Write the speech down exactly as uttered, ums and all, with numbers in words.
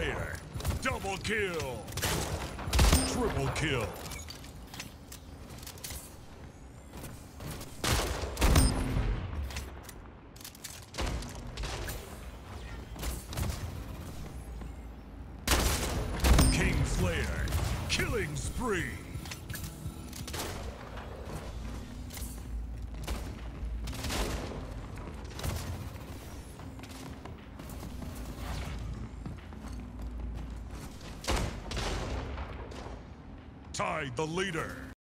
Slayer. Double kill. Triple kill. King Slayer. Killing spree. Tied the leader.